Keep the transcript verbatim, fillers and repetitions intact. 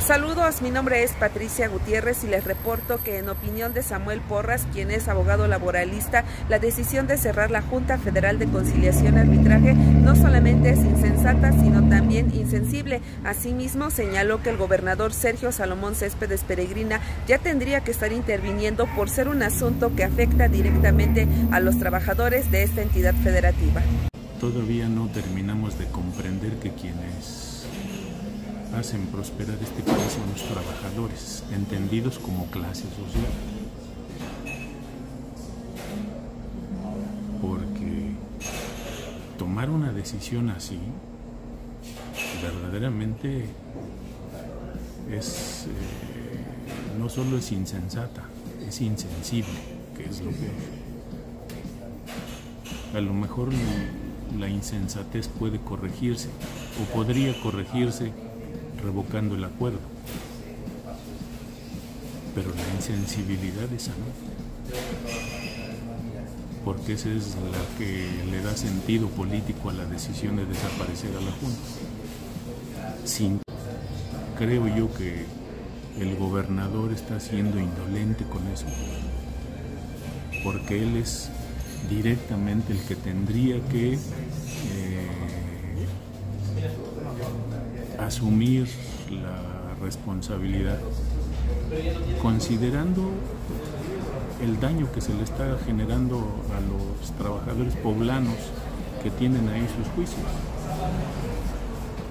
Saludos, mi nombre es Patricia Gutiérrez y les reporto que en opinión de Samuel Porras, quien es abogado laboralista, la decisión de cerrar la Junta Federal de Conciliación y Arbitraje no solamente es insensata, sino también insensible. Asimismo, señaló que el gobernador Sergio Salomón Céspedes Peregrina ya tendría que estar interviniendo por ser un asunto que afecta directamente a los trabajadores de esta entidad federativa. Todavía no terminamos de comprender que quienes hacen prosperar este país son los trabajadores, entendidos como clase social. Porque tomar una decisión así verdaderamente es eh, no solo es insensata, es insensible, que es lo peor. A lo mejor la insensatez puede corregirse o podría corregirse revocando el acuerdo, pero la insensibilidad esa no, porque esa es la que le da sentido político a la decisión de desaparecer a la Junta. Sin, creo yo que el gobernador está siendo indolente con eso, porque él es directamente el que tendría que eh, asumir la responsabilidad, considerando el daño que se le está generando a los trabajadores poblanos que tienen ahí sus juicios.